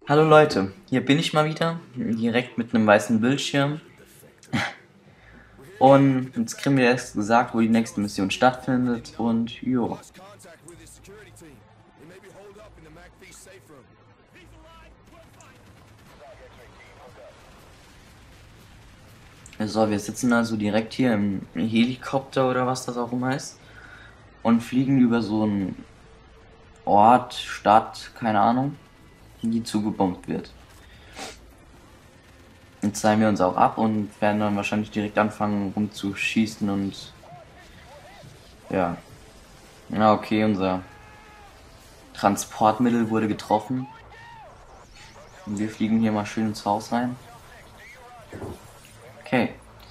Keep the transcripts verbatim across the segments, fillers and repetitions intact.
Hallo Leute, hier bin ich mal wieder, direkt mit einem weißen Bildschirm. Und jetzt kriegen wir erst gesagt, wo die nächste Mission stattfindet und jo. So, wir sitzen also direkt hier im Helikopter oder was das auch immer heißt und fliegen über so einen Ort, Stadt, keine Ahnung, die zugebombt wird. Jetzt zeigen wir uns auch ab und werden dann wahrscheinlich direkt anfangen rumzuschießen und ja. Ja, okay, unser Transportmittel wurde getroffen. Und wir fliegen hier mal schön ins Haus rein. Okay.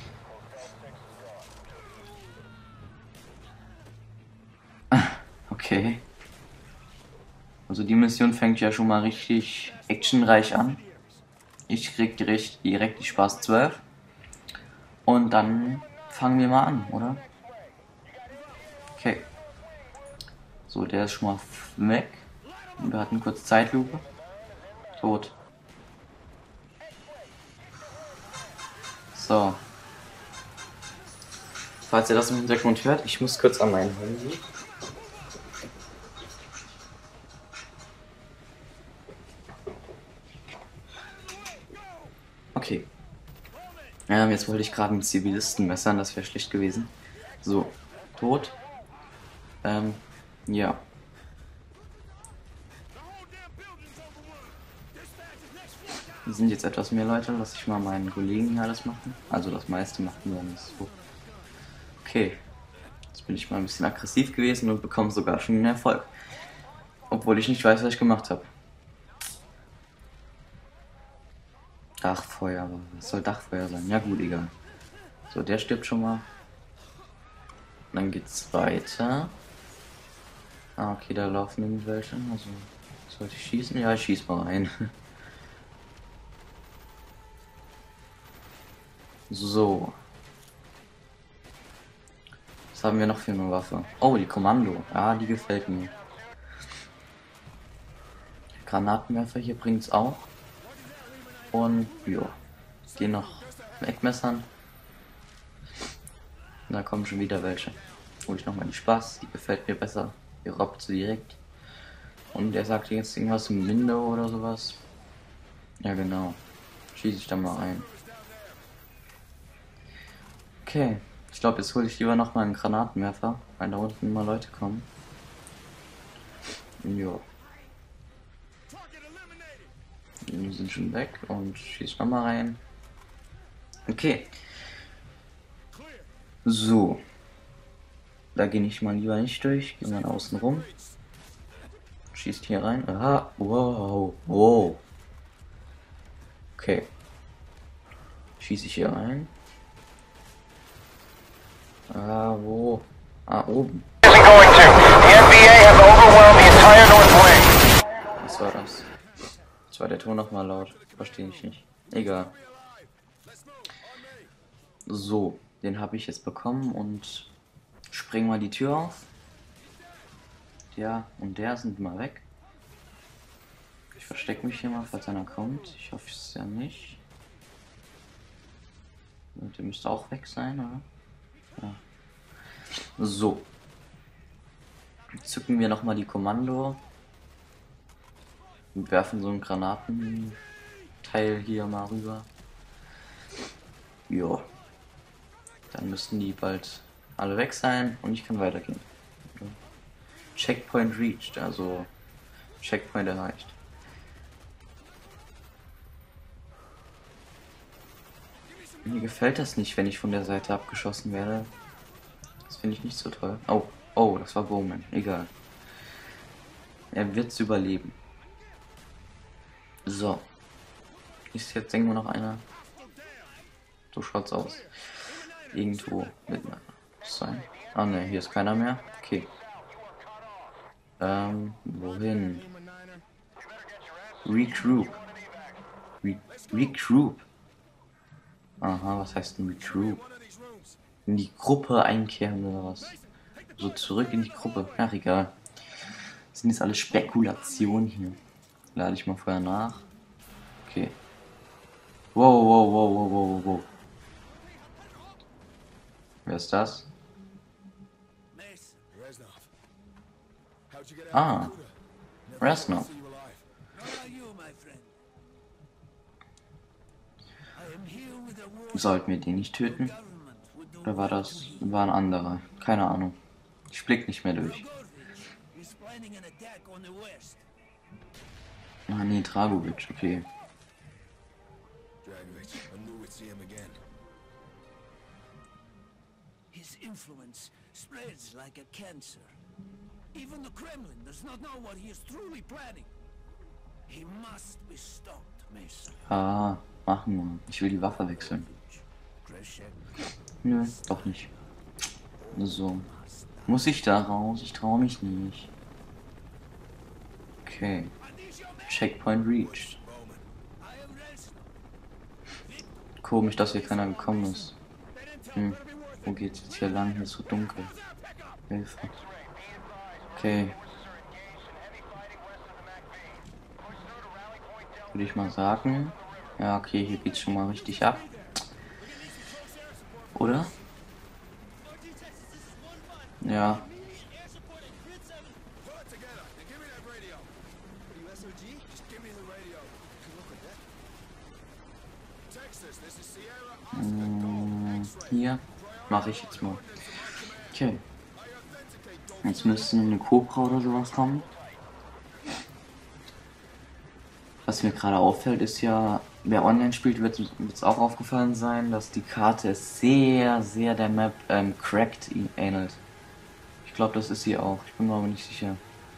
Okay. Also die Mission fängt ja schon mal richtig actionreich an. Ich krieg direkt, direkt die Spaß zwölf. Und dann fangen wir mal an, oder? Okay. So, der ist schon mal weg. Und wir hatten kurz Zeitlupe. Tot. So. Falls ihr das im Hintergrund hört, ich muss kurz an mein Handy. Okay. Ähm, jetzt wollte ich gerade einen Zivilisten messern, das wäre schlecht gewesen. So, tot. Ähm, ja. Hier sind jetzt etwas mehr Leute, lass ich mal meinen Kollegen hier alles machen. Also das meiste machen wir nicht so. Okay. Jetzt bin ich mal ein bisschen aggressiv gewesen und bekomme sogar schon einen Erfolg. Obwohl ich nicht weiß, was ich gemacht habe. Dachfeuer, aber was soll Dachfeuer sein? Ja gut, egal. So, der stirbt schon mal. Dann geht's weiter. Ah, okay, da laufen irgendwelche. Also, sollte ich schießen? Ja, ich schieß mal rein. So. Was haben wir noch für eine Waffe? Oh, die Kommando. Ah, die gefällt mir. Granatenwerfer hier bringt's auch. Und, jo. Die noch wegmessern. Da kommen schon wieder welche. Hol ich nochmal die Spaß. Die gefällt mir besser. Die robbt sie direkt. Und der sagt jetzt irgendwas im Window oder sowas. Ja, genau. Schieße ich da mal ein. Okay. Ich glaube, jetzt hole ich lieber noch mal einen Granatenwerfer, weil da unten immer Leute kommen. Jo. Die sind schon weg und schieß noch mal rein. Okay. So. Da gehe ich mal lieber nicht durch. Gehen wir außen rum. Schießt hier rein. Aha. Wow. Wow. Okay. Schieße ich hier rein. Ah, wo? Ah, oben. Was war das? Jetzt war der Ton noch mal laut. Verstehe ich nicht. Egal. So, den habe ich jetzt bekommen und spring mal die Tür auf. Der und der sind mal weg. Ich verstecke mich hier mal, falls einer kommt. Ich hoffe es ja nicht. Und der müsste auch weg sein, oder? Ja. So. Zücken wir nochmal die Kommando. Und werfen so ein Granatenteil hier mal rüber. Jo. Dann müssten die bald alle weg sein und ich kann weitergehen. Checkpoint reached, also Checkpoint erreicht. Mir gefällt das nicht, wenn ich von der Seite abgeschossen werde. Das finde ich nicht so toll. Oh, oh, das war Bowman. Egal. Er wird's überleben. So. Ist jetzt irgendwo noch einer? So schaut's aus. Irgendwo mit einer sein. Ah ne, hier ist keiner mehr. Okay. Ähm, wohin? Regroup. Re Regroup. Aha, was heißt denn Regroup? In die Gruppe einkehren oder was? So zurück in die Gruppe. Ach, egal. Das sind jetzt alles Spekulationen hier. Lade ich mal vorher nach. Okay. Wow, wow, wow, wow, wow, wow. Wer ist das? Ah, Reznov. Sollten wir den nicht töten? Oder war das, war ein anderer? Keine Ahnung. Ich blick nicht mehr durch. Ah nee, Dragovic, okay. His influence spreads like a cancer. Even the Kremlin does not know what he is truly planning. He must be stopped, Mason. Ah, machen wir. Ich will die Waffe wechseln. Nö, doch nicht. So. Muss ich da raus? Ich traue mich nicht. Okay. Checkpoint reached. Komisch, dass hier keiner gekommen ist. Hm. Wo geht's jetzt hier lang? Hier ist so dunkel. Hilfe. Okay. Würde ich mal sagen. Ja, okay, hier geht's schon mal richtig ab. Oder? Ja. Hm, hier mache ich jetzt mal. Okay. Jetzt müsste eine Cobra oder sowas kommen. Was mir gerade auffällt, ist ja, wer online spielt, wird es auch aufgefallen sein, dass die Karte sehr, sehr der Map ähm, Cracked ähnelt. Ich glaube, das ist sie auch. Ich bin mir aber nicht sicher.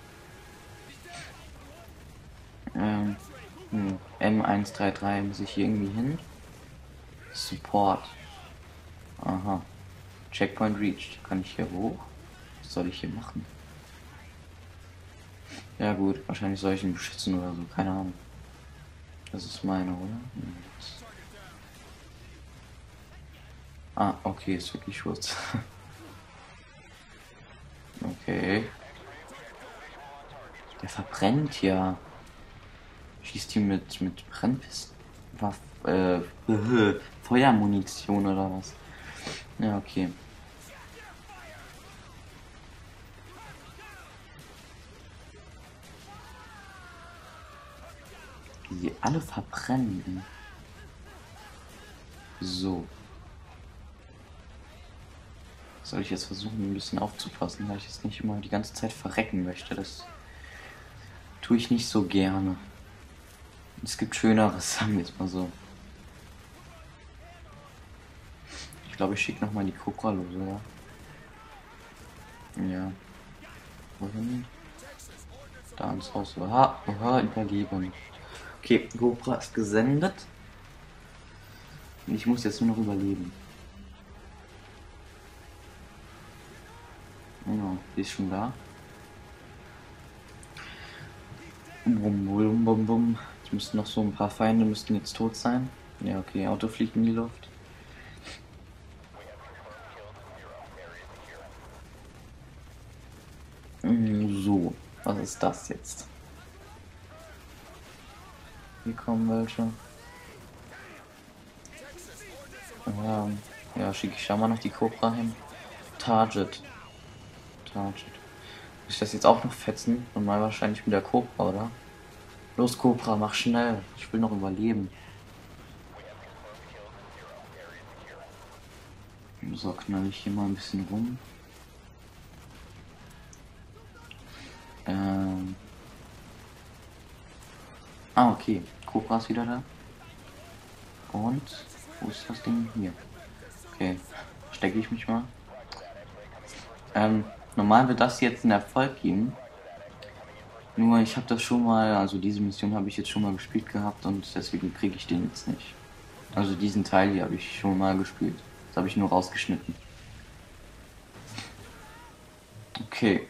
Ähm, hm, M eins drei drei muss ich hier irgendwie hin. Support. Aha. Checkpoint reached. Kann ich hier hoch? Was soll ich hier machen? Ja gut, wahrscheinlich soll ich ihn beschützen oder so. Keine Ahnung. Das ist meine, oder? Ah, okay, ist wirklich Schutz. Okay. Der verbrennt ja. Schießt hier mit, mit Brennpisten. Waff, äh, äh, Feuermunition oder was? Ja, okay. Die sie alle verbrennen. So. Soll ich jetzt versuchen, ein bisschen aufzupassen, weil ich jetzt nicht immer die ganze Zeit verrecken möchte. Das tue ich nicht so gerne. Es gibt Schöneres, sagen wir jetzt mal so. Ich glaube, ich schicke nochmal die Cobra los, oder? Ja. Wohin? Da ins Haus. Oha, oha, überleben. Okay, Cobra ist gesendet. Und ich muss jetzt nur noch überleben. Genau, die ist schon da. Bum, bum, bum, bum. Es müssten noch so ein paar Feinde müssten jetzt tot sein. Ja, okay, Auto fliegt in die Luft. So, was ist das jetzt? Hier kommen welche. Ja, ja schicke ich schon mal noch die Cobra hin. Target. Target. Muss ich das jetzt auch noch fetzen? Und mal wahrscheinlich mit der Cobra, oder? Los, Cobra, mach schnell. Ich will noch überleben. So, knall ich hier mal ein bisschen rum. Ähm. Ah, okay. Cobra ist wieder da. Und wo ist das Ding? Hier. Okay. Stecke ich mich mal. Ähm, normal wird das jetzt einen Erfolg geben. Nur ich habe das schon mal, also diese Mission habe ich jetzt schon mal gespielt gehabt und deswegen kriege ich den jetzt nicht. Also diesen Teil hier habe ich schon mal gespielt. Das habe ich nur rausgeschnitten. Okay.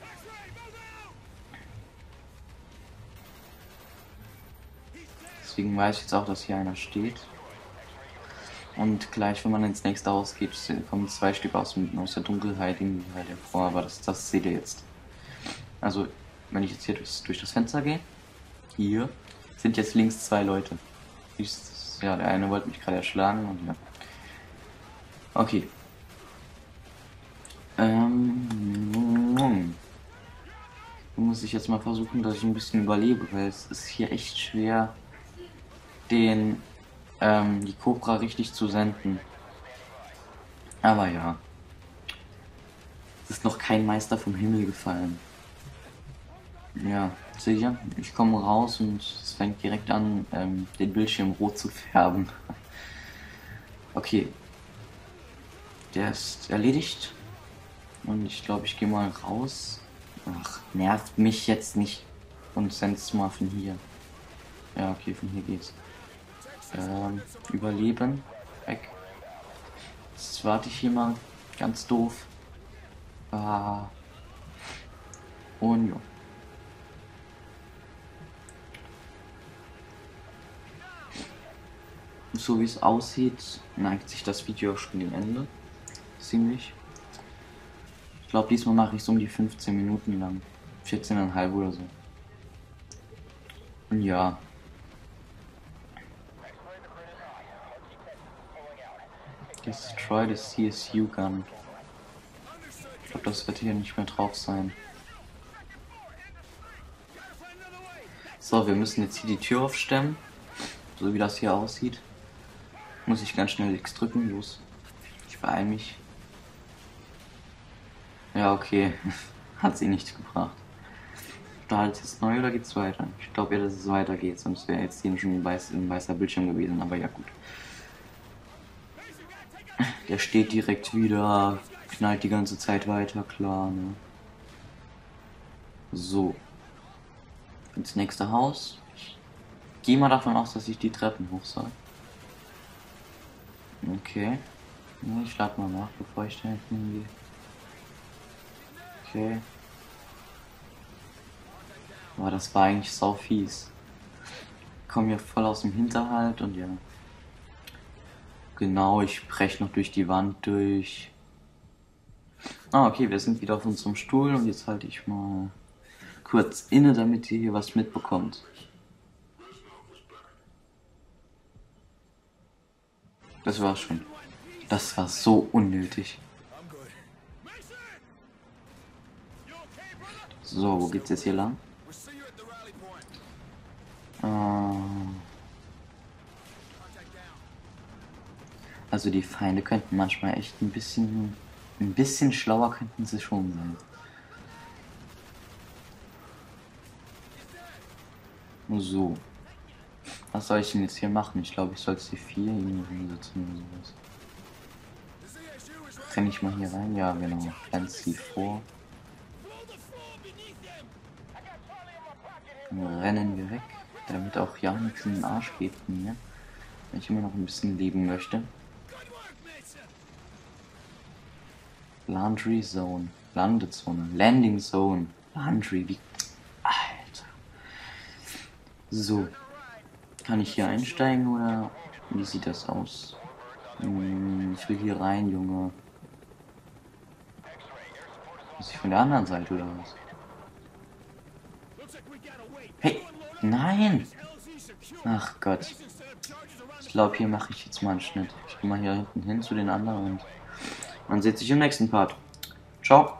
Deswegen weiß ich jetzt auch, dass hier einer steht. Und gleich, wenn man ins nächste Haus geht, kommen zwei Stück aus, aus der Dunkelheit irgendwie halt hervor, aber das, das seht ihr jetzt. Also, wenn ich jetzt hier durch, durch das Fenster gehe, hier sind jetzt links zwei Leute. Ist, ja, der eine wollte mich gerade erschlagen und ja. Okay. Ähm, muss ich jetzt mal versuchen, dass ich ein bisschen überlebe, weil es ist hier echt schwer, den ähm, die Cobra richtig zu senden. Aber ja, es ist noch kein Meister vom Himmel gefallen. Ja, sicher. Ich komme raus und es fängt direkt an, ähm, den Bildschirm rot zu färben. Okay. Der ist erledigt. Und ich glaube, ich gehe mal raus. Ach, nervt mich jetzt nicht. Und send's mal von hier. Ja, okay, von hier geht's. Ähm, überleben. Weg. Jetzt warte ich hier mal. Ganz doof. Ah. Und ja. So wie es aussieht, neigt sich das Video auch schon dem Ende. Ziemlich. Ich glaube, diesmal mache ich es um die fünfzehn Minuten lang. vierzehn Komma fünf oder so. Und ja. Destroy the C S U Gun. Ich glaube, das wird hier nicht mehr drauf sein. So, wir müssen jetzt hier die Tür aufstemmen. So wie das hier aussieht. Muss ich ganz schnell X drücken. Los. Ich beeile mich. Ja, okay. Hat sie nichts gebracht. Startet jetzt neu oder geht's weiter? Ich glaube ja, dass es weitergeht, sonst wäre jetzt hier schon ein, weiß, ein weißer Bildschirm gewesen, aber ja gut. Der steht direkt wieder, knallt die ganze Zeit weiter, klar, ne? So. Ins nächste Haus. Ich gehe mal davon aus, dass ich die Treppen hoch soll. Okay. Ja, ich lade mal nach, bevor ich da hingehe. Okay. Aber das war eigentlich sau fies. Ich komme hier voll aus dem Hinterhalt und ja. Genau, ich breche noch durch die Wand durch. Ah, okay, wir sind wieder auf unserem Stuhl und jetzt halte ich mal kurz inne, damit ihr hier was mitbekommt. Das war's schon. Das war so unnötig. So, wo geht's jetzt hier lang? Also die Feinde könnten manchmal echt ein bisschen, ein bisschen schlauer könnten sie schon sein. So. Was soll ich denn jetzt hier machen? Ich glaube, ich soll C vier irgendwo hinsetzen oder sowas. Renne ich mal hier rein? Ja, genau. Dann C vier. Dann rennen wir weg, damit auch ja nichts in den Arsch geht von mir. Wenn ich immer noch ein bisschen leben möchte. Laundry Zone. Landezone. Landing Zone. Laundry. Wie. Alter. So. Kann ich hier einsteigen oder wie sieht das aus? Hm, ich will hier rein, Junge. Muss ich von der anderen Seite oder was? Hey, nein! Ach Gott. Ich glaube, hier mache ich jetzt mal einen Schnitt. Ich gehe mal hier hinten hin zu den anderen und man sieht sich im nächsten Part. Ciao.